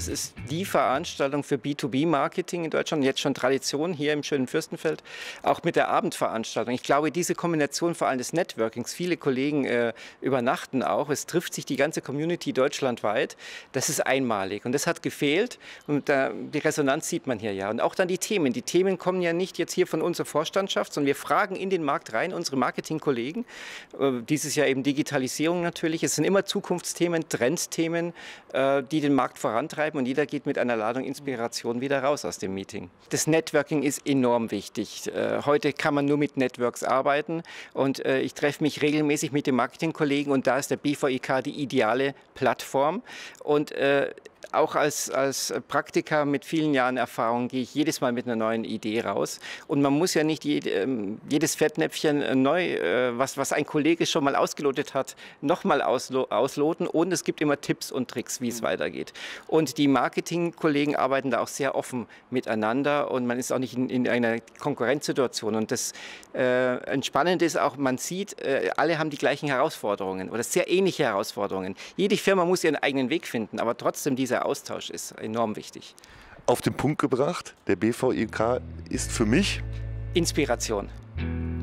ist die Veranstaltung für B2B-Marketing in Deutschland, jetzt schon Tradition hier im schönen Fürstenfeld, auch mit der Abendveranstaltung. Ich glaube, diese Kombination vor allem des Networkings, viele Kollegen übernachten auch, es trifft sich die ganze Community deutschlandweit, das ist einmalig und das hat gefehlt und die Resonanz sieht man hier ja. Und auch dann die Themen kommen ja nicht jetzt hier von unserer Vorstandschaft, sondern wir fragen in den Markt rein, unsere Marketingkollegen, dieses Jahr eben Digitalisierung natürlich, es sind immer Zukunftsthemen, Trendthemen, die den Markt vorantreiben und jeder geht mit einer Ladung Inspiration wieder raus aus dem Meeting. Das Networking ist enorm wichtig. Heute kann man nur mit Networks arbeiten und ich treffe mich regelmäßig mit den Marketingkollegen und da ist der BVIK die ideale Plattform und auch als Praktiker mit vielen Jahren Erfahrung gehe ich jedes Mal mit einer neuen Idee raus. Und man muss ja nicht jedes Fettnäpfchen neu, was ein Kollege schon mal ausgelotet hat, nochmal ausloten. Und es gibt immer Tipps und Tricks, wie es weitergeht. Und die Marketingkollegen arbeiten da auch sehr offen miteinander und man ist auch nicht in einer Konkurrenzsituation. Und das Entspannende ist auch, man sieht, alle haben die gleichen Herausforderungen oder sehr ähnliche Herausforderungen. Jede Firma muss ihren eigenen Weg finden, aber trotzdem dieser Austausch ist enorm wichtig. Auf den Punkt gebracht, der BVIK ist für mich Inspiration.